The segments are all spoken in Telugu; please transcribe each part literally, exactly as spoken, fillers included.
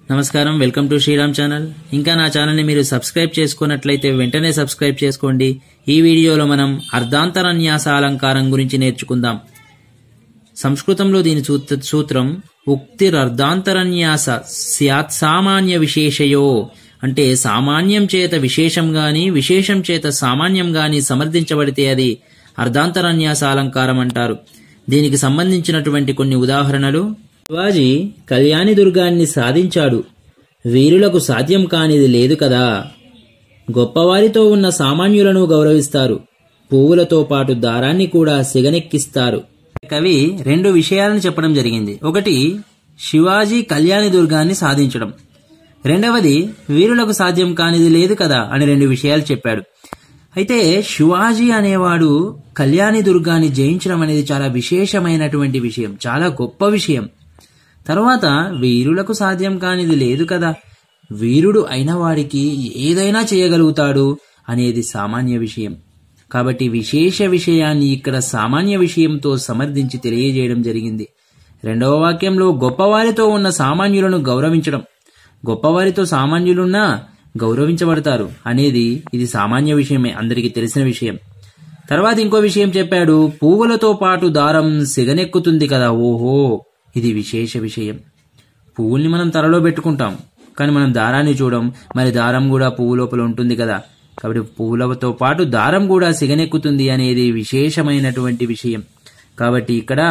నమస్కారం, వెల్కమ్ టు శ్రీరామ్ ఛానల్. ఇంకా నా ఛానల్ని మీరు సబ్స్క్రైబ్ చేసుకున్నట్లయితే వెంటనే సబ్స్క్రైబ్ చేసుకోండి. ఈ వీడియోలో మనం అర్ధాంతరన్యాస అలంకారం గురించి నేర్చుకుందాం. సంస్కృతంలో దీని సూత్రం ఉక్తిరర్ధాంతరన్యాస స్యాత్ సామాన్య విశేషయో, అంటే సామాన్యం చేత విశేషం గాని విశేషం చేత సామాన్యం గాని సమర్థించబడితే అది అర్ధాంతరన్యాస అలంకారం అంటారు. దీనికి సంబంధించినటువంటి కొన్ని ఉదాహరణలు. శివాజీ కళ్యాణి దుర్గాన్ని సాధించాడు, వీరులకు సాధ్యం కానిది లేదు కదా. గొప్పవారితో ఉన్న సామాన్యులను గౌరవిస్తారు, పువ్వులతో పాటు దారాన్ని కూడా సిగనెక్కిస్తారు. కవి రెండు విషయాలను చెప్పడం జరిగింది. ఒకటి, శివాజీ కళ్యాణి దుర్గాన్ని సాధించడం. రెండవది, వీరులకు సాధ్యం కానిది లేదు కదా అని రెండు విషయాలు చెప్పాడు. అయితే శివాజీ అనేవాడు కళ్యాణి దుర్గాన్ని జయించడం అనేది చాలా విశేషమైనటువంటి విషయం, చాలా గొప్ప విషయం. తర్వాత వీరులకు సాధ్యం కానిది లేదు కదా, వీరుడు అయిన వాడికి ఏదైనా చేయగలుగుతాడు అనేది సామాన్య విషయం. కాబట్టి విశేష విషయాన్ని ఇక్కడ సామాన్య విషయంతో సమర్థించి తెలియజేయడం జరిగింది. రెండవ వాక్యంలో గొప్పవారితో ఉన్న సామాన్యులను గౌరవించడం, గొప్పవారితో సామాన్యులున్నా గౌరవించబడతారు అనేది ఇది సామాన్య విషయమే, అందరికీ తెలిసిన విషయం. తర్వాత ఇంకో విషయం చెప్పాడు, పువ్వులతో పాటు దారం సిగనెక్కుతుంది కదా. ఓహో, ఇది విశేష విషయం. పువ్వుల్ని మనం తలలో పెట్టుకుంటాం, కానీ మనం దారాన్ని చూడం. మరి దారం కూడా పువ్వు లోపల ఉంటుంది కదా, కాబట్టి పువ్వులతో పాటు దారం కూడా సిగనెక్కుతుంది అనేది విశేషమైనటువంటి విషయం. కాబట్టి ఇక్కడ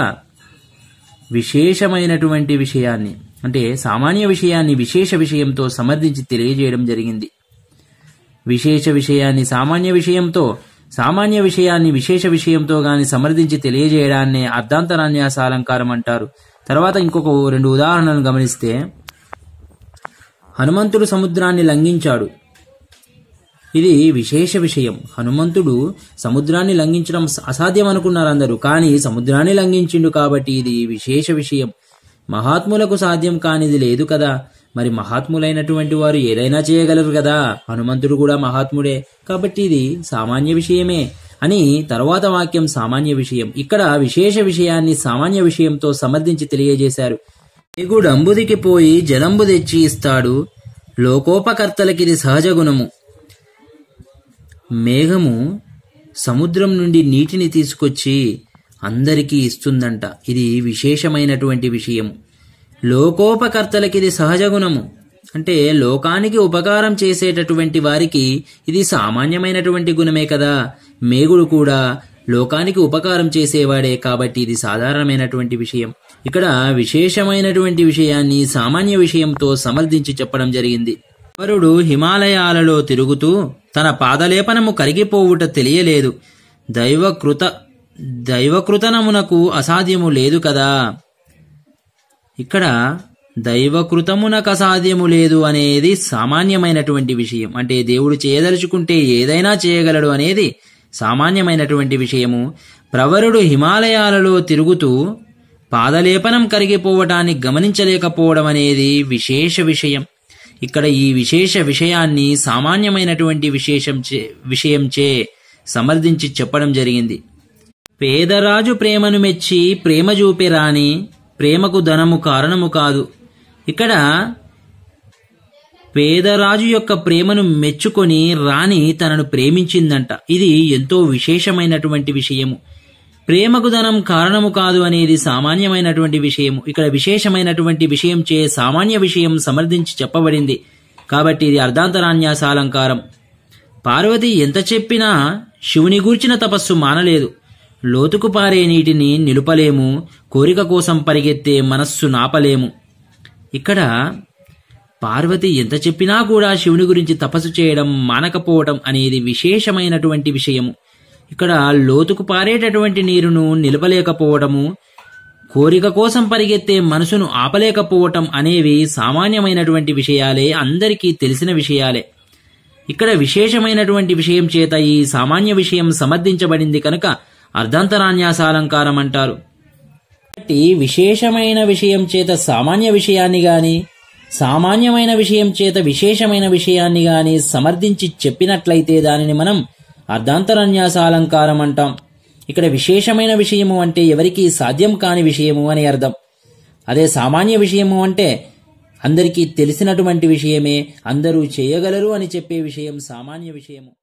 విశేషమైనటువంటి విషయాన్ని, అంటే సామాన్య విషయాన్ని విశేష విషయంతో సమర్థించి తెలియజేయడం జరిగింది. విశేష విషయాన్ని సామాన్య విషయంతో, సామాన్య విషయాన్ని విశేష విషయంతో గాని సమర్థించి తెలియజేయడాన్నే అర్ధాంతరన్యాస అలంకారం అంటారు. తర్వాత ఇంకొక రెండు ఉదాహరణలను గమనిస్తే, హనుమంతుడు సముద్రాన్ని లంఘించాడు. ఇది విశేష విషయం. హనుమంతుడు సముద్రాన్ని లంఘించడం అసాధ్యం అనుకున్నారు అందరూ, కానీ సముద్రాన్ని లంఘించిండు కాబట్టి ఇది విశేష విషయం. మహాత్ములకు సాధ్యం కానిది లేదు కదా, మరి మహాత్ములైనటువంటి వారు ఏదైనా చేయగలరు కదా. హనుమంతుడు కూడా మహాత్ముడే, కాబట్టి ఇది సామాన్య విషయమే అని తర్వాత వాక్యం సామాన్య విషయం. ఇక్కడ విశేష విషయాన్ని సామాన్య విషయంతో సమర్థించి తెలియజేశారు. మేఘుడంబుదికి పోయి జలంబు తెచ్చి ఇస్తాడు, లోకోపకర్తలకిది సహజ గుణము. మేఘము సముద్రం నుండి నీటిని తీసుకొచ్చి అందరికీ ఇస్తుందంట, ఇది విశేషమైనటువంటి విషయం. లోకోపకర్తలకిది సహజ గుణము, అంటే లోకానికి ఉపకారం చేసేటటువంటి వారికి ఇది సామాన్యమైనటువంటి గుణమే కదా. మేఘుడు కూడా లోకానికి ఉపకారం చేసేవాడే, కాబట్టి ఇది సాధారణమైనటువంటి విషయం. ఇక్కడ విశేషమైనటువంటి విషయాన్ని సామాన్య విషయంతో సమర్థించి చెప్పడం జరిగింది. వరుడు హిమాలయాలలో తిరుగుతూ తన పాదలేపనము కరిగిపోవుట తెలియలేదు, దైవకృత దైవకృతనమునకు అసాధ్యము లేదు కదా. ఇక్కడ దైవకృతమునకు అసాధ్యము లేదు అనేది సామాన్యమైనటువంటి విషయం, అంటే దేవుడు చేయదలుచుకుంటే ఏదైనా చేయగలడు అనేది సామాన్యమైనటువంటి విషయము. ప్రవరుడు హిమాలయాలలో తిరుగుతూ పాదలేపనం కరిగిపోవటాన్ని గమనించలేకపోవడం అనేది విశేష విషయం. ఇక్కడ ఈ విశేష విషయాన్ని సామాన్యమైనటువంటి విశేషం చే విషయంచే సమర్థించి చెప్పడం జరిగింది. పేదరాజు ప్రేమను మెచ్చి ప్రేమ చూపే రాణి, ప్రేమకు ధనము కారణము కాదు. ఇక్కడ పేదరాజు యొక్క ప్రేమను మెచ్చుకొని రాణి తనను ప్రేమించిందంట, ఇది ఎంతో విశేషమైనటువంటి విషయము. ప్రేమకు ధనం కారణము కాదు అనేది సామాన్యమైనటువంటి విషయము. ఇక్కడ విశేషమైనటువంటి విషయం చే సామాన్య విషయం సమర్థించి చెప్పబడింది, కాబట్టి ఇది అర్ధాంతరన్యాస అలంకారం. పార్వతి ఎంత చెప్పినా శివుని గూర్చిన తపస్సు మానలేదు, లోతుకు పారే నీటిని నిలుపలేము, కోరిక కోసం పరిగెత్తే మనస్సు నాపలేము. ఇక్కడ పార్వతి ఎంత చెప్పినా కూడా శివుని గురించి తపస్సు చేయడం మానకపోవటం అనేది విశేషమైనటువంటి విషయము. ఇక్కడ లోతుకు పారేటటువంటి నీరును నిలపలేకపోవటము, కోరిక కోసం పరిగెత్తే మనసును ఆపలేకపోవటం అనేవి సామాన్యమైనటువంటి విషయాలే, అందరికీ తెలిసిన విషయాలే. ఇక్కడ విశేషమైనటువంటి విషయం చేత ఈ సామాన్య విషయం సమర్థించబడింది కనుక అర్ధాంతరన్యాస అలంకారం అంటారు. కాబట్టి విశేషమైన విషయం చేత సామాన్య విషయాన్ని గాని, సామాన్యమైన విషయం చేత విశేషమైన విషయాన్ని గాని సమర్థించి చెప్పినట్లయితే దానిని మనం అర్ధాంతరన్యాస అలంకారం అంటాం. ఇక్కడ విశేషమైన విషయము అంటే ఎవరికీ సాధ్యం కాని విషయము అని అర్థం. అదే సామాన్య విషయము అంటే అందరికీ తెలిసినటువంటి విషయమే, అందరూ చేయగలరు అని చెప్పే విషయం సామాన్య విషయము.